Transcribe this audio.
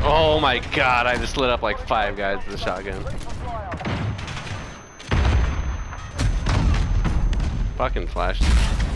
Oh my god, I just lit up like 5 guys with a shotgun. Fucking flashed.